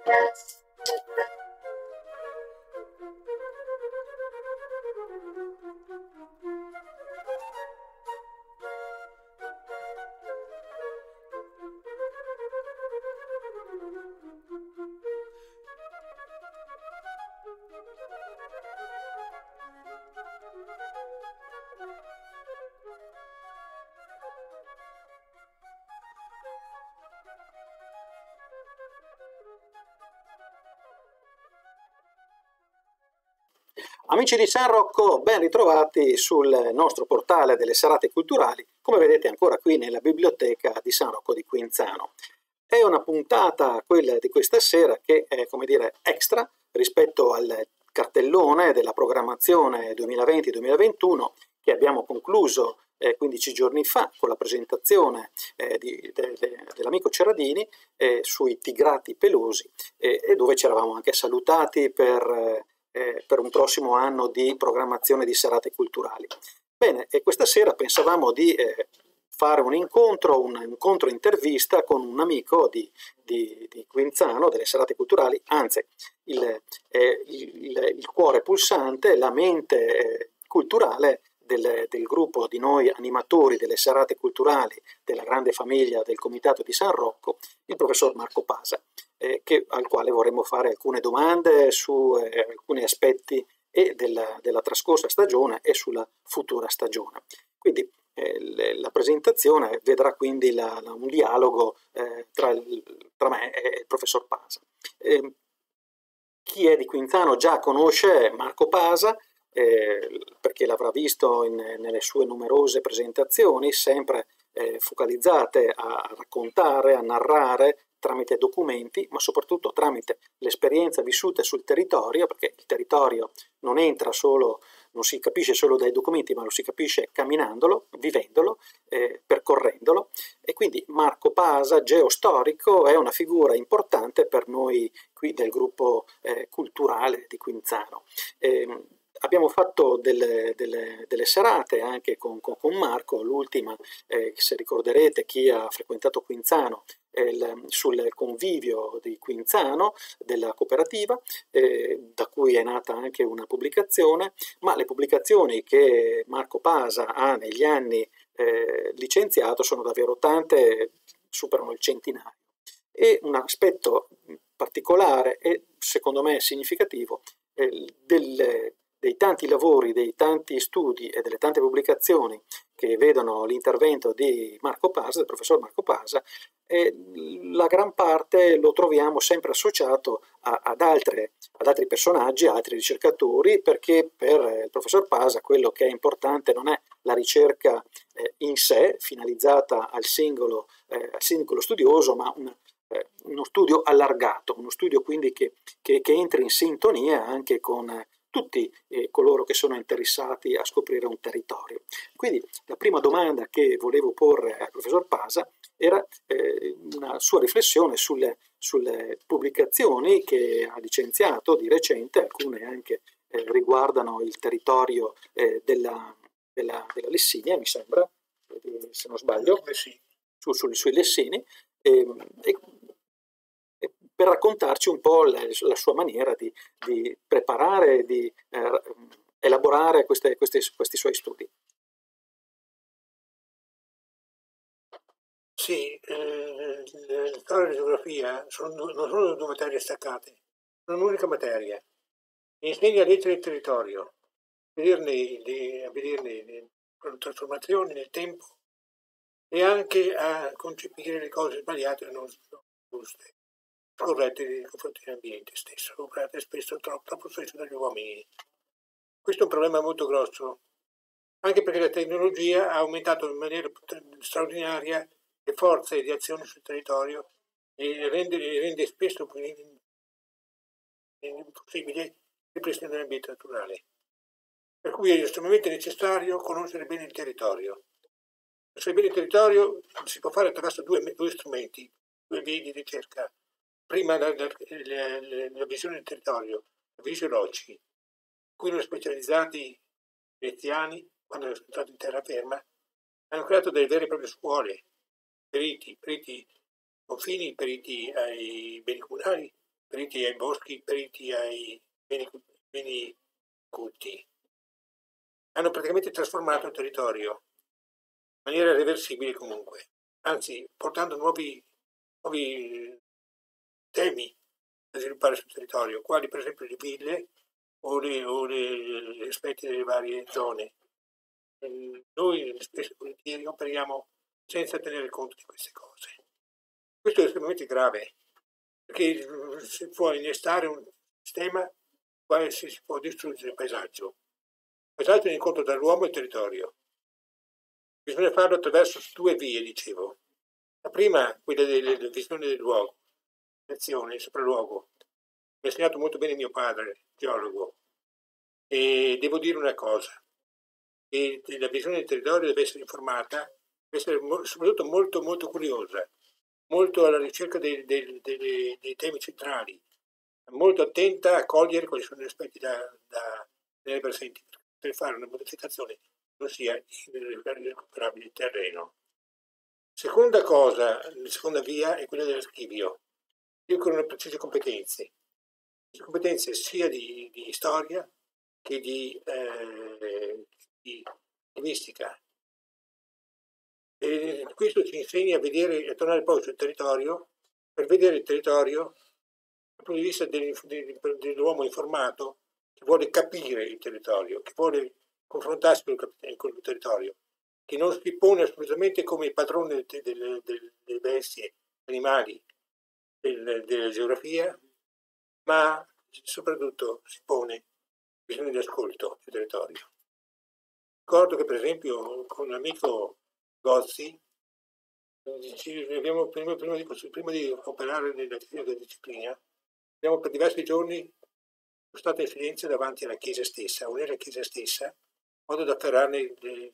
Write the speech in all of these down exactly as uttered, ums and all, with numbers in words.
Amici di San Rocco, ben ritrovati sul nostro portale delle serate culturali, come vedete ancora qui nella biblioteca di San Rocco di Quinzano. È una puntata, quella di questa sera, che è, come dire, extra rispetto al cartellone della programmazione duemilaventi duemilaventuno che abbiamo concluso eh, quindici giorni fa con la presentazione eh, di, de, de, dell'amico Cerradini eh, sui Tigrati Pelosi eh, e dove ci eravamo anche salutati per... Eh, Eh, per un prossimo anno di programmazione di serate culturali. Bene, e questa sera pensavamo di eh, fare un incontro, un incontro intervista con un amico di, di, di Quinzano, delle serate culturali, anzi il, eh, il, il cuore pulsante, la mente eh, culturale del, del gruppo di noi animatori delle serate culturali della grande famiglia del Comitato di San Rocco, il professor Marco Pasa. Eh, che, al quale vorremmo fare alcune domande su eh, alcuni aspetti e della, della trascorsa stagione e sulla futura stagione. Quindi eh, le, la presentazione vedrà quindi la, la, un dialogo eh, tra, il, tra me e il professor Pasa. Eh, chi è di Quinzano già conosce Marco Pasa, eh, perché l'avrà visto in, nelle sue numerose presentazioni, sempre eh, focalizzate a raccontare, a narrare, tramite documenti, ma soprattutto tramite l'esperienza vissuta sul territorio, perché il territorio non entra solo, non si capisce solo dai documenti, ma lo si capisce camminandolo, vivendolo, eh, percorrendolo. E quindi Marco Pasa, geostorico, è una figura importante per noi qui del gruppo eh, culturale di Quinzano. Eh, Abbiamo fatto delle, delle, delle serate anche con, con, con Marco, l'ultima, eh, se ricorderete chi ha frequentato Quinzano, il, sul convivio di Quinzano, della cooperativa, eh, da cui è nata anche una pubblicazione, ma le pubblicazioni che Marco Pasa ha negli anni eh, licenziato sono davvero tante, superano il centinaio. E un aspetto particolare e secondo me significativo eh, delle dei tanti lavori, dei tanti studi e delle tante pubblicazioni che vedono l'intervento di Marco Pasa, del professor Marco Pasa, e la gran parte lo troviamo sempre associato a, ad, altre, ad altri personaggi, a altri ricercatori, perché per il professor Pasa quello che è importante non è la ricerca eh, in sé, finalizzata al singolo, eh, al singolo studioso, ma un, eh, uno studio allargato, uno studio quindi che, che, che entri in sintonia anche con eh, tutti eh, coloro che sono interessati a scoprire un territorio. Quindi la prima domanda che volevo porre al professor Pasa era eh, una sua riflessione sulle, sulle pubblicazioni che ha licenziato di recente, alcune anche eh, riguardano il territorio eh, della, della, della Lessinia, mi sembra, se non sbaglio, su, su, sui Lessini, e, e per raccontarci un po' la, la sua maniera di, di preparare, di eh, elaborare queste, questi, questi suoi studi. Sì, eh, la storia e la geografia sono, non sono due materie staccate, sono un'unica materia. Insegna a leggere il territorio, a vederne le, a vederne le trasformazioni nel tempo e anche a concepire le cose sbagliate e non giuste, corrette nei confronti dell'ambiente stesso, operate spesso troppo, troppo spesso dagli uomini. Questo è un problema molto grosso, anche perché la tecnologia ha aumentato in maniera straordinaria le forze di azione sul territorio e rende, rende spesso impossibile il ripristino dell'ambiente naturale. Per cui è estremamente necessario conoscere bene il territorio. Conoscere bene il territorio si può fare attraverso due, due strumenti, due vie di ricerca. Prima la, la, la, la visione del territorio, la visiologi, in cui erano specializzati veneziani, quando erano stati in terraferma, hanno creato delle vere e proprie scuole, periti, periti confini, periti ai beni comunali periti ai boschi, periti ai beni, beni culti. Hanno praticamente trasformato il territorio in maniera reversibile comunque, anzi portando nuovi, nuovi temi da sviluppare sul territorio, quali per esempio le ville o, le, o le, gli aspetti delle varie zone. Noi spesso e volentieri operiamo senza tenere conto di queste cose. Questo è estremamente grave, perché si può innestare un sistema nel quale si può distruggere il paesaggio. Il paesaggio è l'incontro tra l'uomo e il territorio. Bisogna farlo attraverso due vie, dicevo. La prima, quella della visione del luogo, l'azione, il sopralluogo. Mi ha insegnato molto bene mio padre, geologo, e devo dire una cosa, che la visione del territorio deve essere informata, deve essere soprattutto molto molto curiosa, molto alla ricerca dei, dei, dei, dei temi centrali, molto attenta a cogliere quali sono gli aspetti da, da tenere presenti per fare una modificazione non sia irrecuperabile il terreno. Seconda cosa, la seconda via è quella dell'archivio, io con una precise competenze, competenze sia di, di storia che di, eh, di, di mistica. E questo ci insegna a vedere, a tornare poi sul territorio, per vedere il territorio dal punto di vista dell'uomo informato che vuole capire il territorio, che vuole confrontarsi con il, con il territorio, che non si pone assolutamente come padrone delle, delle, delle bestie, animali, del, della geografia, ma soprattutto si pone bisogno di ascolto del territorio. Ricordo che per esempio con l'amico Gozzi abbiamo, prima, prima, di, prima di operare nella disciplina, abbiamo per diversi giorni stato in silenzio davanti alla chiesa stessa, unire la chiesa stessa, in modo da afferrarne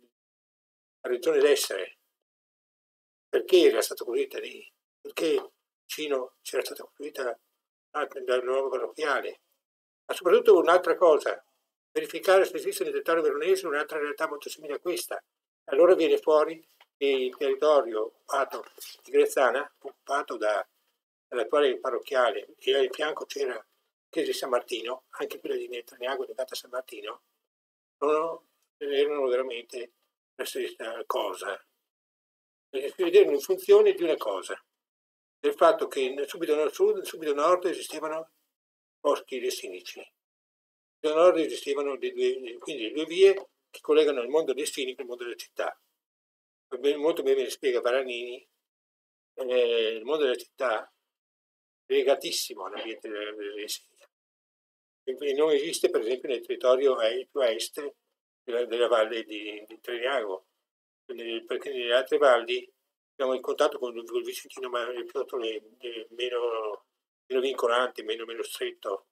la ragione d'essere. Perché era stata costruita lì? Perché vicino c'era stata costruita la nuova parrocchiale? Ma soprattutto un'altra cosa, verificare se esiste nel territorio veronese un'altra realtà molto simile a questa. Allora viene fuori che il territorio occupato di Grezzana, occupato da, dall'attuale parrocchiale, e al fianco c'era la chiesa di San Martino, anche quella di Netanyahu legata a San Martino, non erano veramente la stessa cosa. Si vedevano in funzione di una cosa, del fatto che subito nel sud e subito nord esistevano boschi lessinici. Subito nord esistevano le due, quindi le due vie che collegano il mondo lessinico e il mondo della città. Molto bene spiega Baranini, eh, il mondo della città è legatissimo all'ambiente dell'Essinia. E non esiste per esempio nel territorio più a est della, della valle di, di Treniago, perché nelle altre valli abbiamo in contatto con il Vicentino, ma il prodotto è meno, meno vincolante, meno, meno stretto.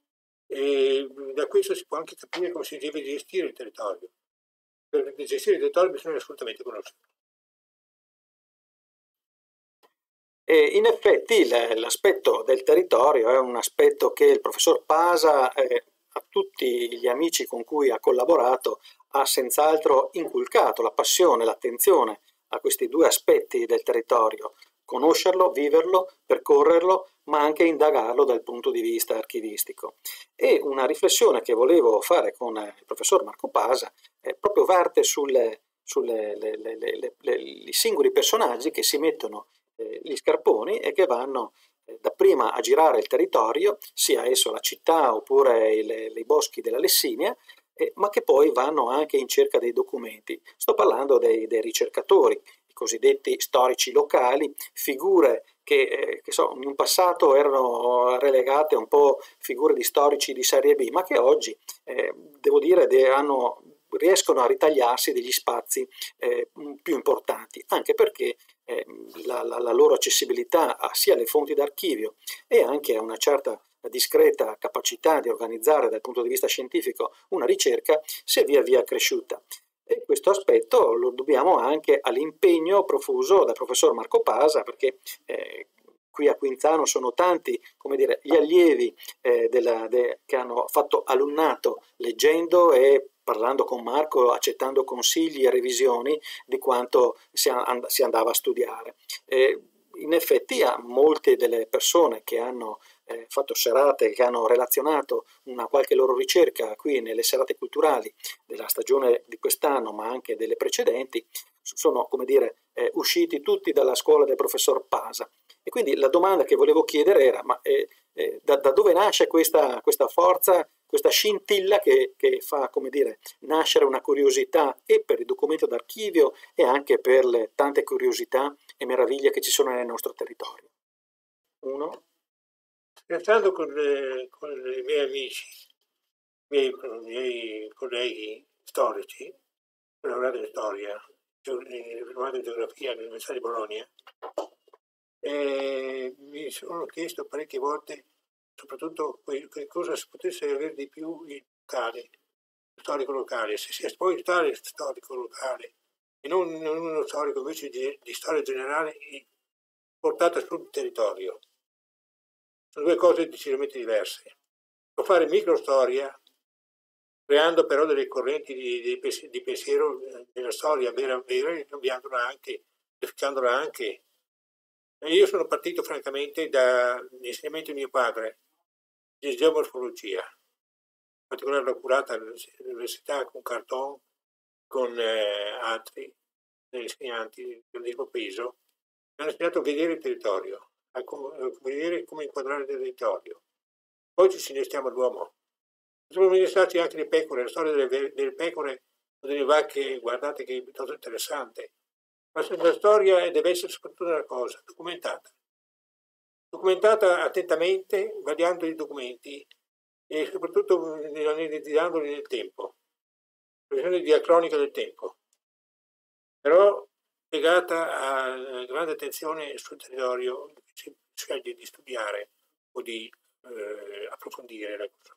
E da questo si può anche capire come si deve gestire il territorio. Per gestire il territorio bisogna assolutamente conoscerlo. E in effetti l'aspetto del territorio è un aspetto che il professor Pasa, eh, a tutti gli amici con cui ha collaborato, ha senz'altro inculcato la passione, l'attenzione a questi due aspetti del territorio, conoscerlo, viverlo, percorrerlo, ma anche indagarlo dal punto di vista archivistico. E una riflessione che volevo fare con il professor Marco Pasa eh, proprio verte sulle, sulle le, le, le, le, i singoli personaggi che si mettono eh, gli scarponi e che vanno eh, dapprima a girare il territorio, sia esso la città oppure i, i boschi della Lessinia, eh, ma che poi vanno anche in cerca dei documenti. Sto parlando dei, dei ricercatori, i cosiddetti storici locali, figure che, eh, che so, in un passato erano relegate un po' figure di storici di serie B, ma che oggi, eh, devo dire, de- hanno, riescono a ritagliarsi degli spazi eh, più importanti, anche perché eh, la, la, la loro accessibilità a sia alle fonti d'archivio e anche a una certa discreta capacità di organizzare dal punto di vista scientifico una ricerca si è via via cresciuta. E questo aspetto lo dobbiamo anche all'impegno profuso dal professor Marco Pasa, perché eh, qui a Quinzano sono tanti, come dire, gli allievi eh, della, de, che hanno fatto alunnato leggendo e parlando con Marco, accettando consigli e revisioni di quanto si, and- si andava a studiare. Eh, in effetti a molte delle persone che hanno eh, fatto serate che hanno relazionato una qualche loro ricerca qui nelle serate culturali della stagione di quest'anno, ma anche delle precedenti, sono, come dire, eh, usciti tutti dalla scuola del professor Pasa. E quindi la domanda che volevo chiedere era, ma eh, eh, da, da dove nasce questa, questa forza, questa scintilla che, che fa, come dire, nascere una curiosità e per il documento d'archivio e anche per le tante curiosità e meraviglie che ci sono nel nostro territorio? Uno? Scherzando con, le, con i miei amici, i miei, i miei colleghi storici, ho lavorato in storia, ho diplomato in geografia all'Università di Bologna, e mi sono chiesto parecchie volte, soprattutto che cosa si potesse avere di più il locale, il storico locale, se sia poi tale storico locale e non, non uno storico invece di, di storia generale portata sul territorio. Sono due cose decisamente diverse. Può fare microstoria, creando però delle correnti di, di, di pensiero nella storia vera, vera e cambiandola anche, modificandola anche. E io sono partito francamente dall'insegnamento di mio padre di geomorfologia, in particolare l'ho curata all'università con Carton, con eh, altri insegnanti di grandissimo peso, mi hanno insegnato a vedere il territorio, a, com- a vedere come inquadrare il territorio. Poi ci innestiamo all'uomo. Sono innestati anche le pecore, la storia delle, delle pecore o delle vacche, guardate che è piuttosto interessante. Ma la storia deve essere soprattutto una cosa, documentata. Documentata attentamente, vagliando i documenti e soprattutto analizzandoli nel tempo. Questione diacronica del tempo. Però legata a grande attenzione sul territorio che si sceglie di studiare o di eh, approfondire la cosa.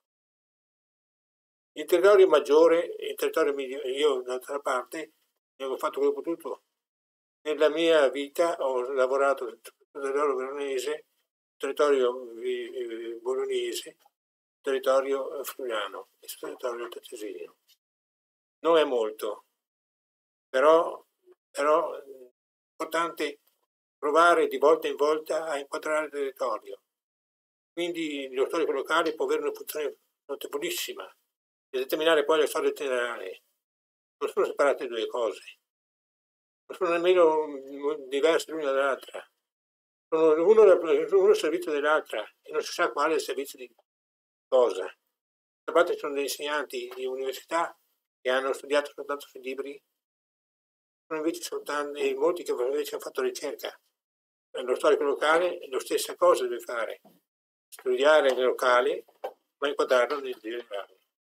Il territorio maggiore, il territorio migliore, io d'altra parte ne ho fatto quello che ho potuto. Nella mia vita ho lavorato sul territorio veronese, territorio bolognese, territorio friulano e sul territorio tettesino. Non è molto, però, però è importante provare di volta in volta a inquadrare il territorio. Quindi lo storico locale può avere una funzione notevolissima di determinare poi la storia generale. Non sono separate le due cose, non sono nemmeno diverse l'una dall'altra. Sono uno, uno al servizio dell'altra e non si sa quale è il servizio di cosa. Da parte ci sono degli insegnanti di università che hanno studiato soltanto sui libri, sono invece soltanto e molti che invece hanno fatto ricerca. Lo storico locale la stessa cosa deve fare, studiare il locale ma inquadrarlo nel generale.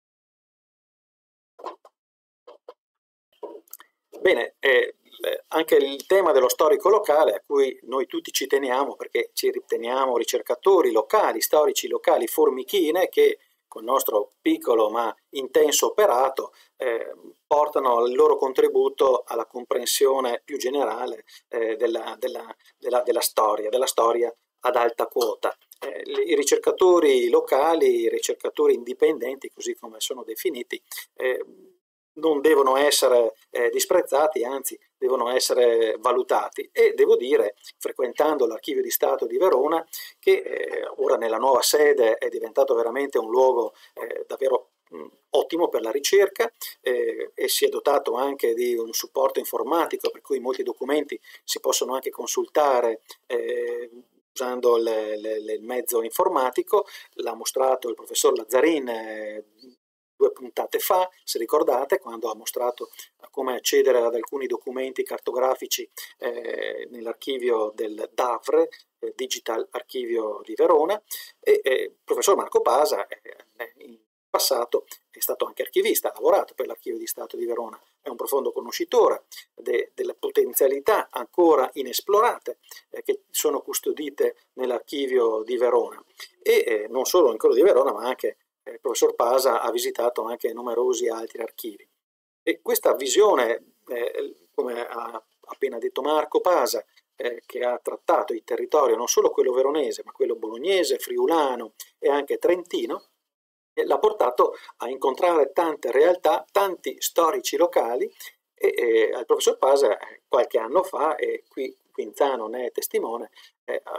Bene, eh, anche il tema dello storico locale, a cui noi tutti ci teniamo perché ci riteniamo ricercatori locali, storici locali, formichine che con il nostro piccolo ma intenso operato eh, portano il loro contributo alla comprensione più generale eh, della, della, della, della storia, della storia ad alta quota. Eh, I ricercatori locali, i ricercatori indipendenti, così come sono definiti, eh, non devono essere eh, disprezzati, anzi devono essere valutati. E devo dire, frequentando l'Archivio di Stato di Verona, che eh, ora nella nuova sede è diventato veramente un luogo eh, davvero mh, ottimo per la ricerca eh, e si è dotato anche di un supporto informatico per cui molti documenti si possono anche consultare eh, usando le, le, le, il mezzo informatico. L'ha mostrato il professor Lazzarin eh, due puntate fa, se ricordate, quando ha mostrato come accedere ad alcuni documenti cartografici eh, nell'archivio del D A V R, eh, Digital Archivio di Verona, e eh, il professor Marco Pasa eh, in passato è stato anche archivista, ha lavorato per l'Archivio di Stato di Verona, è un profondo conoscitore de, delle potenzialità ancora inesplorate eh, che sono custodite nell'Archivio di Verona, e eh, non solo in quello di Verona ma anche il professor Pasa ha visitato anche numerosi altri archivi. E questa visione, eh, come ha appena detto Marco Pasa, eh, che ha trattato il territorio non solo quello veronese, ma quello bolognese, friulano e anche trentino, eh, l'ha portato a incontrare tante realtà, tanti storici locali, e eh, il professor Pasa qualche anno fa, e qui Quinzano ne è testimone, eh, ha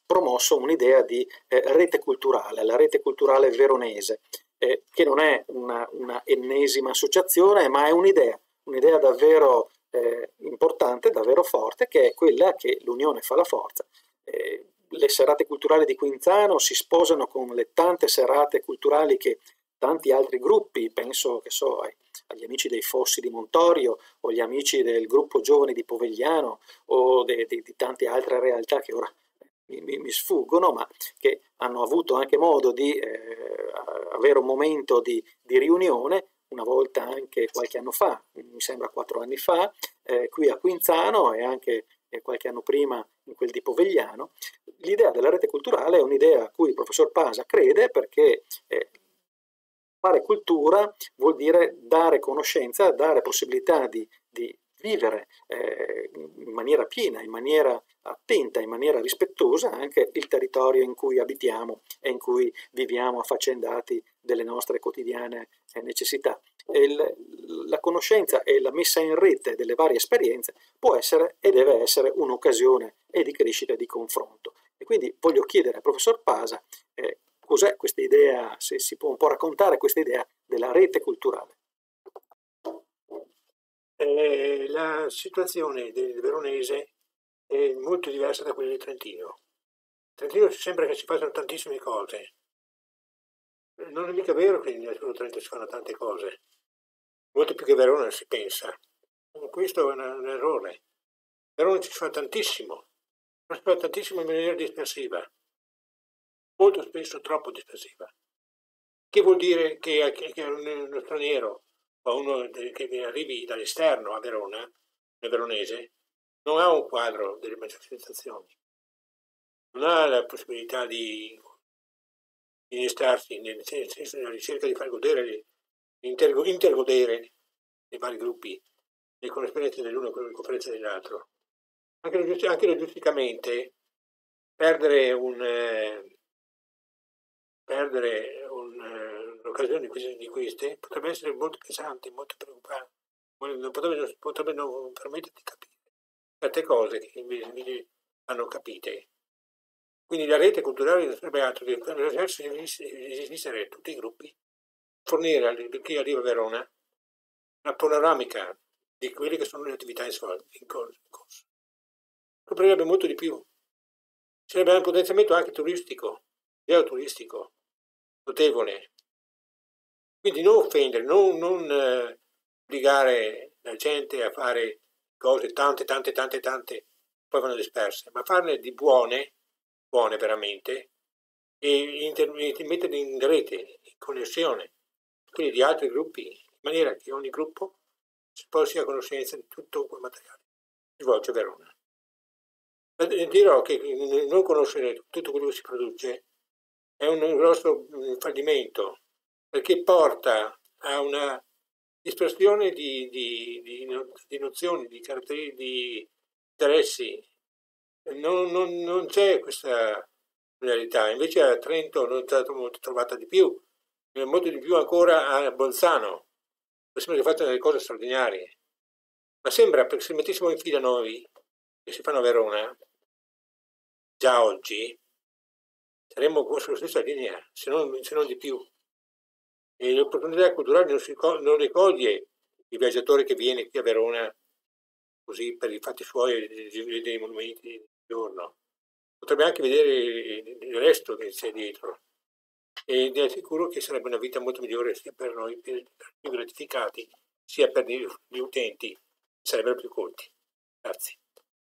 promosso un'idea di eh, rete culturale, la rete culturale veronese, eh, che non è una, una ennesima associazione, ma è un'idea, un'idea davvero eh, importante, davvero forte, che è quella che l'unione fa la forza. Eh, le serate culturali di Quinzano si sposano con le tante serate culturali che tanti altri gruppi, penso che so ai, agli amici dei Fossi di Montorio o gli amici del gruppo Giovani di Povegliano o de, de, di tante altre realtà che ora mi, mi, mi sfuggono, ma che hanno avuto anche modo di eh, avere un momento di, di riunione, una volta anche qualche anno fa, mi sembra quattro anni fa, eh, qui a Quinzano e anche eh, qualche anno prima in quel di Povegliano. L'idea della rete culturale è un'idea a cui il professor Pasa crede, perché eh, fare cultura vuol dire dare conoscenza, dare possibilità di, di vivere eh, in maniera piena, in maniera attenta, in maniera rispettosa anche il territorio in cui abitiamo e in cui viviamo affaccendati delle nostre quotidiane eh, necessità. Il, la conoscenza e la messa in rete delle varie esperienze può essere e deve essere un'occasione e di crescita e di confronto. E quindi voglio chiedere al professor Pasa eh, cos'è questa idea, se si può un po' raccontare questa idea della rete culturale. Eh, la situazione del veronese è molto diversa da quella del Trentino. In Trentino ci sembra che si facciano tantissime cose. Non è mica vero che nel Trentino si fanno tante cose, molto più che a Verona si pensa. Questo è un, un errore. A Verona ci si fa tantissimo, ma si fa tantissimo in maniera dispersiva, molto spesso troppo dispersiva. Che vuol dire che, che, che uno straniero o uno che arrivi dall'esterno a Verona, nel veronese, non ha un quadro delle manifestazioni, non ha la possibilità di innestarsi nel senso della ricerca di far godere, intergo, intergodere nei vari gruppi, con l'esperienza dell'uno e con le conferenze dell'altro. Anche, anche logisticamente perdere un eh, perdere un, eh, un'occasione di, di queste potrebbe essere molto pesante, molto preoccupante, non potrebbe, potrebbe non permettere di capire certe cose che invece, invece hanno capite. Quindi la rete culturale non sarebbe altro che esistere tutti i gruppi, fornire a chi arriva a Verona una panoramica di quelle che sono le attività in corso. Coprirebbe molto di più. Sarebbe un potenziamento anche turistico, geoturistico, notevole. Quindi non offendere, non, non eh, obbligare la gente a fare cose tante, tante, tante, tante, poi vanno disperse, ma farne di buone, buone veramente, e inter- metterle in rete, in connessione, quindi di altri gruppi, in maniera che ogni gruppo poi sia a conoscenza di tutto quel materiale che svolge a Verona. Dirò che non conoscere tutto quello che si produce è un grosso fallimento, perché porta a una dispersione di, di, di, di nozioni, di caratteri, di interessi. Non, non, non c'è questa realtà. Invece a Trento non è stata molto trovata di più, molto di più ancora a Bolzano. Mi sembra che facciano delle cose straordinarie. Ma sembra, perché se mettessimo in fila noi, che si fanno a Verona, già oggi, saremmo sulla stessa linea, se non, se non di più. E l'opportunità culturale non, si, non le coglie il viaggiatore che viene qui a Verona così per i fatti suoi dei, dei monumenti di giorno. Potrebbe anche vedere il resto che c'è dietro. Ed è sicuro che sarebbe una vita molto migliore sia per noi, per, per più gratificati, sia per gli, gli utenti, che sarebbero più colti. Grazie.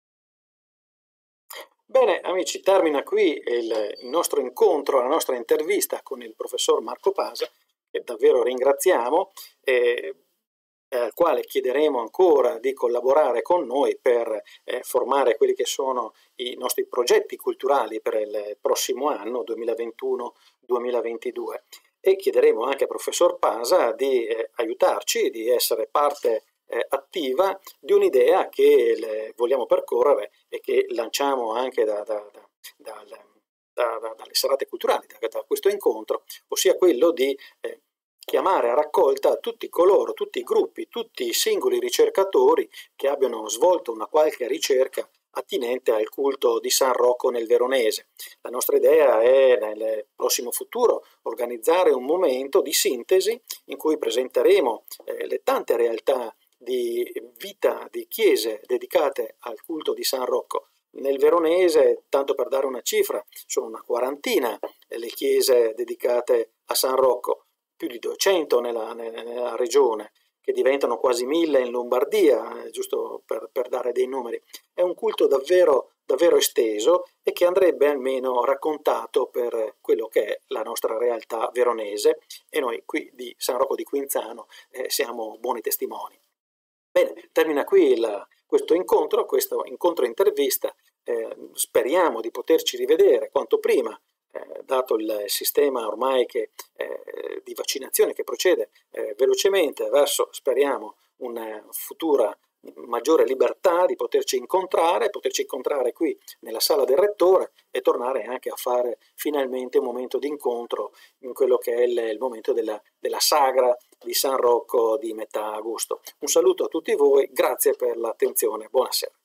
Bene amici, termina qui il, il nostro incontro, la nostra intervista con il professor Marco Pasa, che davvero ringraziamo, e al quale chiederemo ancora di collaborare con noi per eh, formare quelli che sono i nostri progetti culturali per il prossimo anno duemilaventuno duemilaventidue, e chiederemo anche al professor Pasa di eh, aiutarci, di essere parte Eh, attiva di un'idea che le, vogliamo percorrere e che lanciamo anche da, da, da, da, da, da, dalle serate culturali, da, da questo incontro, ossia quello di eh, chiamare a raccolta tutti coloro, tutti i gruppi, tutti i singoli ricercatori che abbiano svolto una qualche ricerca attinente al culto di San Rocco nel Veronese. La nostra idea è nel prossimo futuro organizzare un momento di sintesi in cui presenteremo eh, le tante realtà di vita di chiese dedicate al culto di San Rocco. Nel Veronese, tanto per dare una cifra, sono una quarantina le chiese dedicate a San Rocco, più di duecento nella, nella regione, che diventano quasi mille in Lombardia, giusto per, per dare dei numeri. È un culto davvero, davvero esteso e che andrebbe almeno raccontato per quello che è la nostra realtà veronese, e noi qui di San Rocco di Quinzano eh, siamo buoni testimoni. Bene, termina qui il, questo incontro, questo incontro intervista. Eh, speriamo di poterci rivedere quanto prima, eh, dato il sistema ormai che, eh, di vaccinazione che procede eh, velocemente verso, speriamo, una futura maggiore libertà di poterci incontrare, poterci incontrare qui nella sala del Rettore e tornare anche a fare finalmente un momento di incontro in quello che è il, il momento della, della sagra di San Rocco di metà agosto. Un saluto a tutti voi, grazie per l'attenzione, buonasera.